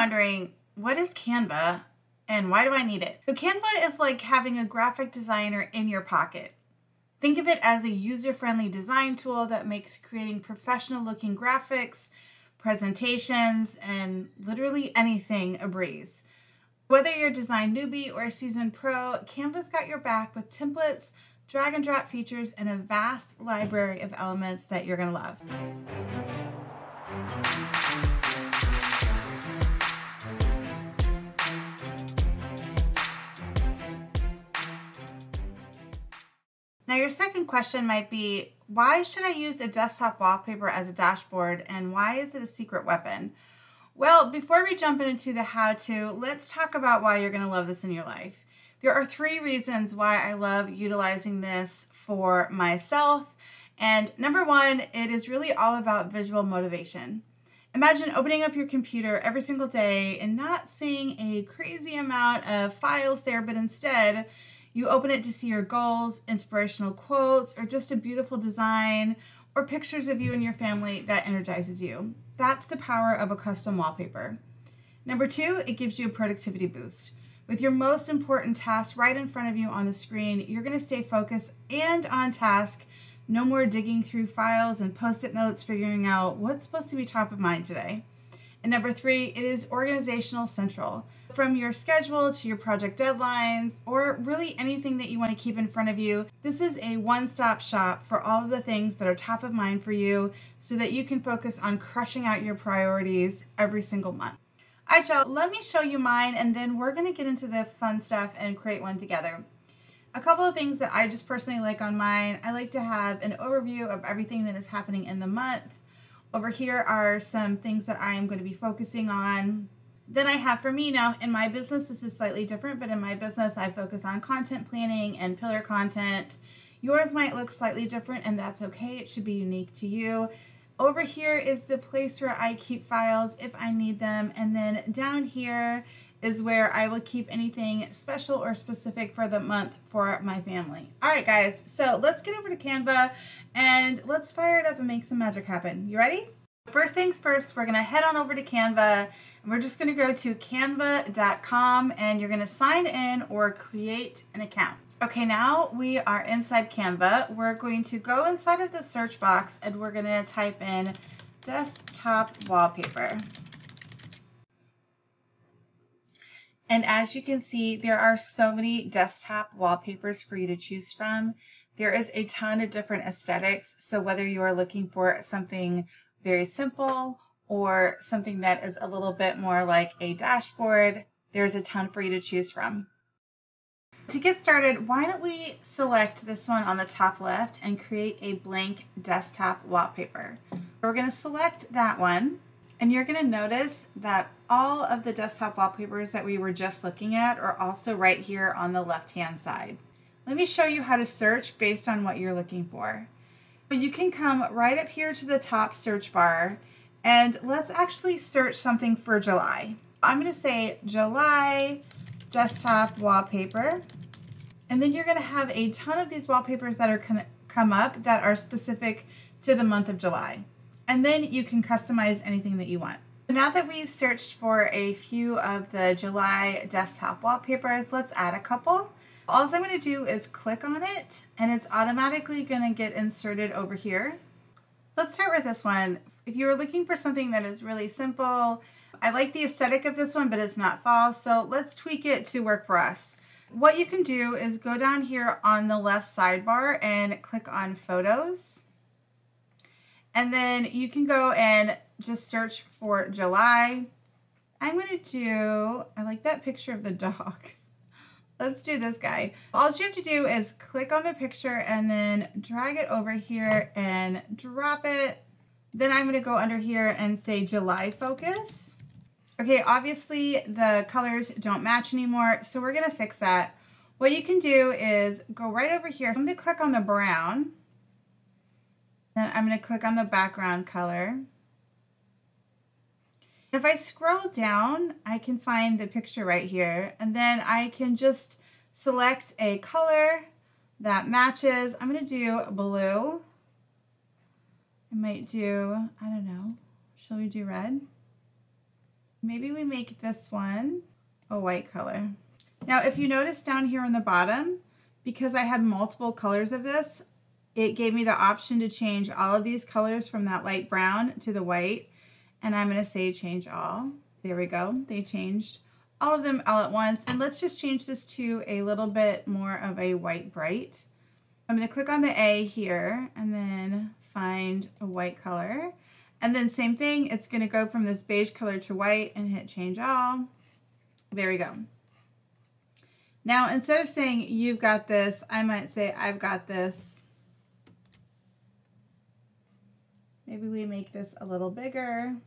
wondering, what is Canva and why do I need it? So Canva is like having a graphic designer in your pocket. Think of it as a user-friendly design tool that makes creating professional looking graphics, presentations, and literally anything a breeze. Whether you're a design newbie or a seasoned pro, Canva's got your back with templates, drag and drop features, and a vast library of elements that you're gonna love. Now your second question might be, why should I use a desktop wallpaper as a dashboard, and why is it a secret weapon? Well, before we jump into the how-to, let's talk about why you're gonna love this in your life. There are 3 reasons why I love utilizing this for myself. And number 1, it is really all about visual motivation. Imagine opening up your computer every single day and not seeing a crazy amount of files there, but instead you open it to see your goals, inspirational quotes, or just a beautiful design or pictures of you and your family that energizes you. That's the power of a custom wallpaper. Number 2, it gives you a productivity boost. With your most important tasks right in front of you on the screen, you're going to stay focused and on task. No more digging through files and post-it notes figuring out what's supposed to be top of mind today. And number 3, it is organizational central. From your schedule to your project deadlines, or really anything that you want to keep in front of you, this is a one-stop shop for all of the things that are top of mind for you so that you can focus on crushing out your priorities every single month. All right, y'all, let me show you mine, and then we're going to get into the fun stuff and create one together. A couple of things that I just personally like on mine. I like to have an overview of everything that is happening in the month. Over here are some things that I am going to be focusing on. Then I have for me now, in my business, this is slightly different, but in my business, I focus on content planning and pillar content. Yours might look slightly different, and that's okay. It should be unique to you. Over here is the place where I keep files if I need them. And then down here is where I will keep anything special or specific for the month for my family. All right, guys, so let's get over to Canva and let's fire it up and make some magic happen. You ready? First things first, we're gonna head on over to Canva, and we're just gonna go to canva.com, and you're gonna sign in or create an account. Okay, now we are inside Canva. We're going to go inside of the search box, and we're gonna type in desktop wallpaper. And as you can see, there are so many desktop wallpapers for you to choose from. There is a ton of different aesthetics, so whether you are looking for something very simple or something that is a little bit more like a dashboard, there's a ton for you to choose from. To get started, why don't we select this one on the top left and create a blank desktop wallpaper. We're going to select that one, and you're going to notice that all of the desktop wallpapers that we were just looking at are also right here on the left-hand side. Let me show you how to search based on what you're looking for. But you can come right up here to the top search bar, and let's actually search something for July. I'm going to say July desktop wallpaper, and then you're going to have a ton of these wallpapers that are going to come up that are specific to the month of July. And then you can customize anything that you want. Now that we've searched for a few of the July desktop wallpapers, let's add a couple. All I'm going to do is click on it, and it's automatically going to get inserted over here. Let's start with this one. If you are looking for something that is really simple, I like the aesthetic of this one, but it's not fall, so let's tweak it to work for us. What you can do is go down here on the left sidebar and click on Photos. And then you can go and just search for July. I'm going to do, I like that picture of the dog. Let's do this guy. All you have to do is click on the picture and then drag it over here and drop it. Then I'm going to go under here and say July focus. Okay, obviously the colors don't match anymore, so we're going to fix that. What you can do is go right over here. I'm going to click on the brown. Then I'm going to click on the background color. If I scroll down, I can find the picture right here, and then I can just select a color that matches. I'm going to do blue. I might do, I don't know, shall we do red? Maybe we make this one a white color. Now, if you notice down here on the bottom, because I had multiple colors of this, it gave me the option to change all of these colors from that light brown to the white. And I'm going to say change all. There we go. They changed all of them all at once. And let's just change this to a little bit more of a white bright. I'm going to click on the A here and then find a white color. And then same thing, it's going to go from this beige color to white and hit change all. There we go. Now, instead of saying you've got this, I might say I've got this. Maybe we make this a little bigger.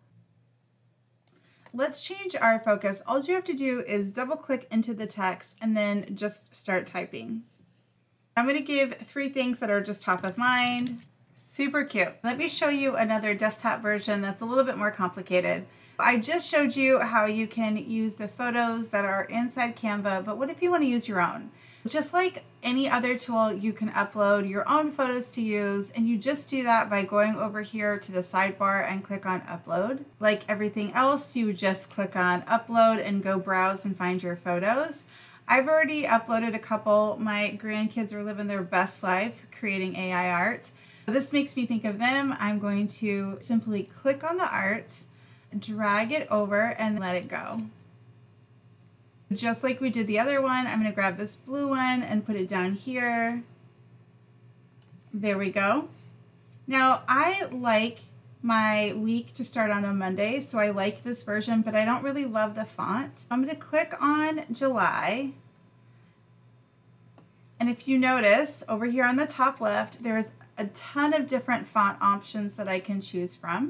Let's change our focus. All you have to do is double click into the text and then just start typing. I'm going to give 3 things that are just top of mind. Super cute. Let me show you another desktop version that's a little bit more complicated. I just showed you how you can use the photos that are inside Canva, but what if you want to use your own? Just like any other tool, you can upload your own photos to use, and you just do that by going over here to the sidebar and click on upload. Like everything else, you just click on upload and go browse and find your photos. I've already uploaded a couple. My grandkids are living their best life creating AI art. This makes me think of them. I'm going to simply click on the art, drag it over, and let it go. Just like we did the other one, I'm going to grab this blue one and put it down here. There we go. Now, I like my week to start on a Monday, so I like this version, but I don't really love the font. I'm going to click on July. And if you notice, over here on the top left, there's a ton of different font options that I can choose from.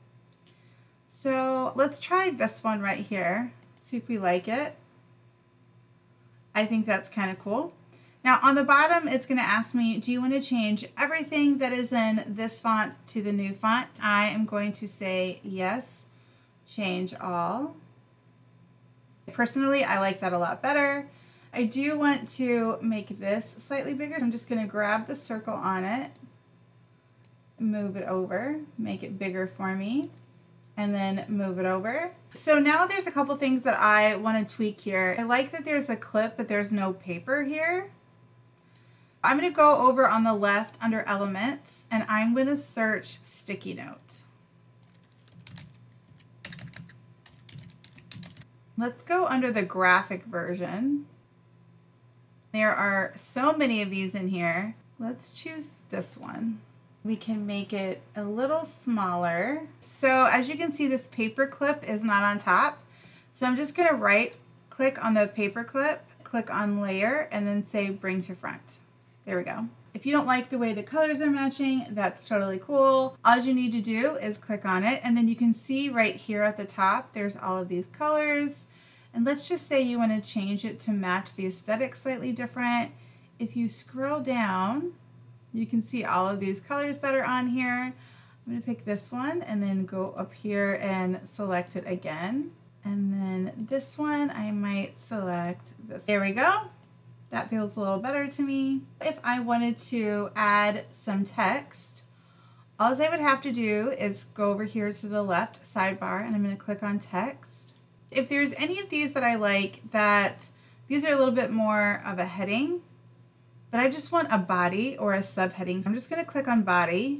So let's try this one right here, see if we like it. I think that's kind of cool. Now on the bottom, it's going to ask me, do you want to change everything that is in this font to the new font? I am going to say yes, change all. Personally, I like that a lot better. I do want to make this slightly bigger. So I'm just going to grab the circle on it, move it over, make it bigger for me, and then move it over. So now there's a couple things that I want to tweak here. I like that there's a clip, but there's no paper here. I'm going to go over on the left under elements, and I'm going to search sticky note. Let's go under the graphic version. There are so many of these in here. Let's choose this one. We can make it a little smaller. So as you can see, this paper clip is not on top. So I'm just going to right click on the paper clip, click on layer, and then say bring to front. There we go. If you don't like the way the colors are matching, that's totally cool. All you need to do is click on it, and then you can see right here at the top, there's all of these colors. And let's just say you want to change it to match the aesthetic slightly different. If you scroll down, you can see all of these colors that are on here. I'm going to pick this one and then go up here and select it again. And then this one, I might select this. There we go. That feels a little better to me. If I wanted to add some text, all I would have to do is go over here to the left sidebar, and I'm going to click on text. If there's any of these that I like, that these are a little bit more of a heading, but I just want a body or a subheading. So I'm just going to click on body.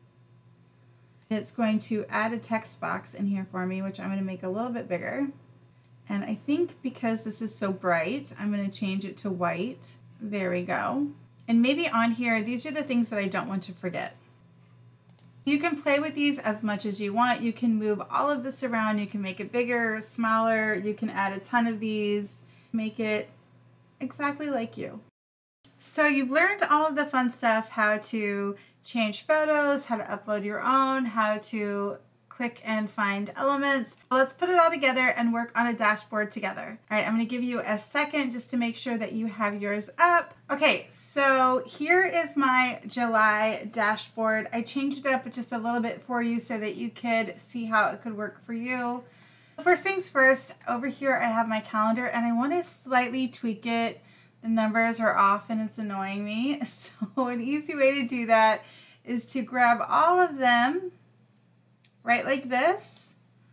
It's going to add a text box in here for me, which I'm going to make a little bit bigger. And I think because this is so bright, I'm going to change it to white. There we go. And maybe on here, these are the things that I don't want to forget. You can play with these as much as you want. You can move all of this around. You can make it bigger, smaller. You can add a ton of these, make it exactly like you. So you've learned all of the fun stuff, how to change photos, how to upload your own, how to click and find elements. Let's put it all together and work on a dashboard together. All right, I'm going to give you a second just to make sure that you have yours up. Okay, so here is my July dashboard. I changed it up just a little bit for you so that you could see how it could work for you. First things first, over here I have my calendar, and I want to slightly tweak it. The numbers are off and it's annoying me. So an easy way to do that is to grab all of them right like this,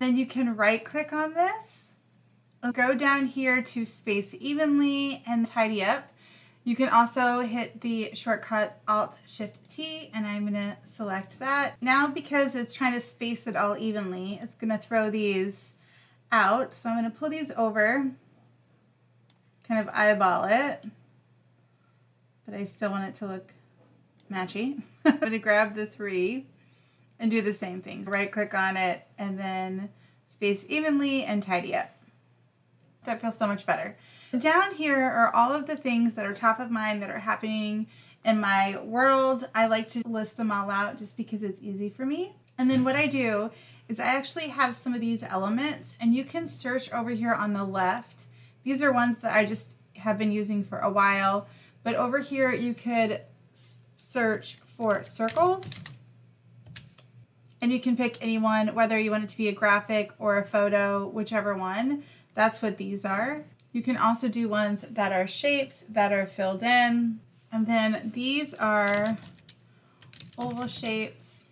Then you can right click on this, go down here to space evenly and tidy up. You can also hit the shortcut Alt-Shift-T, and I'm going to select that. Now, because it's trying to space it all evenly, it's going to throw these out. So I'm going to pull these over, kind of eyeball it, but I still want it to look matchy. I'm going to grab the 3 and do the same thing. Right click on it and then space evenly and tidy up. That feels so much better. Down here are all of the things that are top of mind that are happening in my world. I like to list them all out just because it's easy for me. And then what I do is I actually have some of these elements, and you can search over here on the left. These are ones that I just have been using for a while, but over here you could search for circles, and you can pick any one, whether you want it to be a graphic or a photo, whichever one. That's what these are. You can also do ones that are shapes that are filled in. And then these are oval shapes.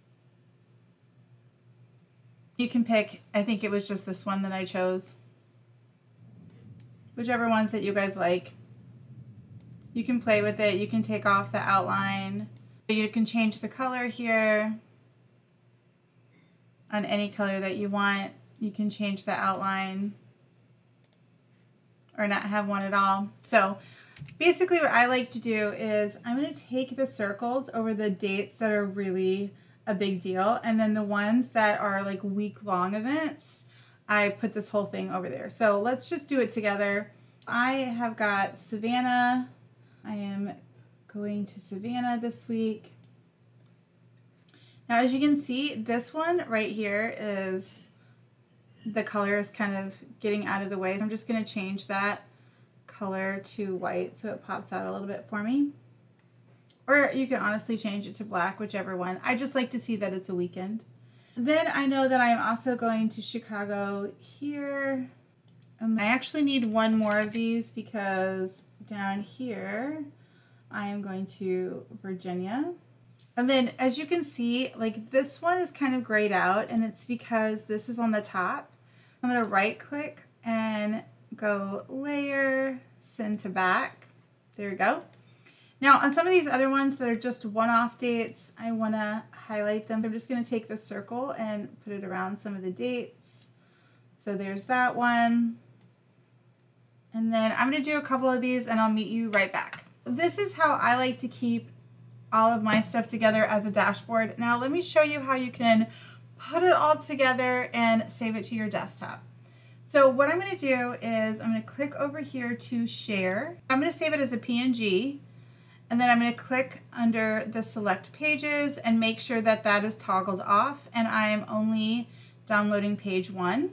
You can pick, I think it was just this one that I chose. Whichever ones that you guys like. You can play with it. You can take off the outline. You can change the color here on any color that you want. You can change the outline or not have one at all. So basically what I like to do is I'm going to take the circles over the dates that are really a big deal, and then the ones that are like week-long events, I put this whole thing over there. So let's just do it together. I have got Savannah. I am going to Savannah this week. Now, as you can see, this one right here is, the color is kind of getting out of the way. So I'm just going to change that color to white so it pops out a little bit for me. Or you can honestly change it to black, whichever one. I just like to see that it's a weekend. Then I know that I'm also going to Chicago here. I actually need one more of these because down here I am going to Virginia. And then as you can see, like this one is kind of grayed out, and it's because this is on the top. I'm going to right click and go layer, send to back. There we go. Now on some of these other ones that are just one-off dates, I want to highlight them. I'm just going to take the circle and put it around some of the dates. So there's that one. And then I'm going to do a couple of these and I'll meet you right back. This is how I like to keep all of my stuff together as a dashboard. Now let me show you how you can put it all together and save it to your desktop. So what I'm going to do is I'm going to click over here to share. I'm going to save it as a PNG, and then I'm going to click under the select pages and make sure that that is toggled off, and I am only downloading page 1.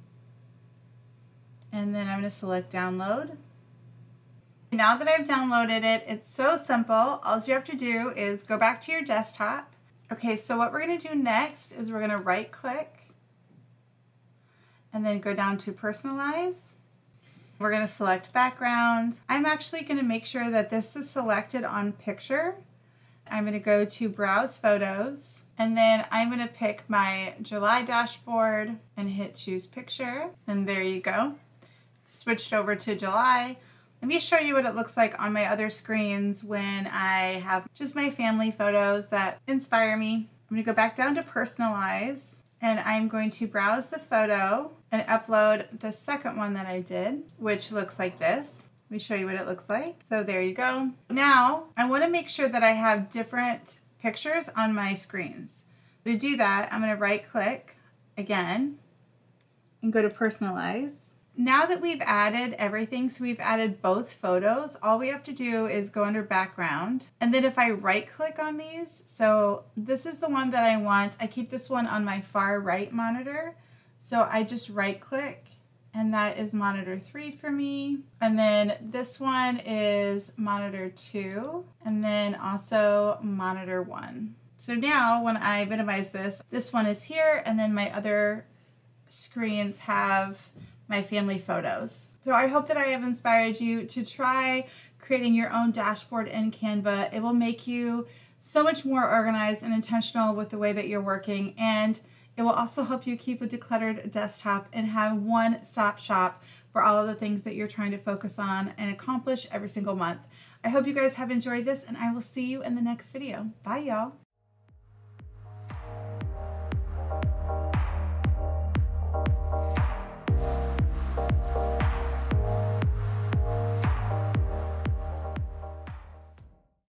And then I'm going to select download. Now that I've downloaded it, it's so simple. All you have to do is go back to your desktop. Okay, so what we're going to do next is we're going to right click and then go down to personalize. We're going to select background. I'm actually going to make sure that this is selected on picture. I'm going to go to browse photos, and then I'm going to pick my July dashboard and hit choose picture, and there you go. Switched over to July. Let me show you what it looks like on my other screens when I have just my family photos that inspire me. I'm going to go back down to personalize, and I'm going to browse the photo and upload the second one that I did, which looks like this. Let me show you what it looks like. So there you go. Now I want to make sure that I have different pictures on my screens. To do that, I'm going to right click again and go to personalize. Now that we've added everything, so we've added both photos, all we have to do is go under background. And then if I right click on these, so this is the one that I want. I keep this one on my far right monitor. So I just right click, and that is monitor 3 for me. And then this one is monitor 2, and then also monitor 1. So now when I minimize this, this one is here, and then my other screens have my family photos. So I hope that I have inspired you to try creating your own dashboard in Canva. It will make you so much more organized and intentional with the way that you're working, and It will also help you keep a decluttered desktop and have one-stop shop for all of the things that you're trying to focus on and accomplish every single month. I hope you guys have enjoyed this, and I will see you in the next video. Bye, y'all.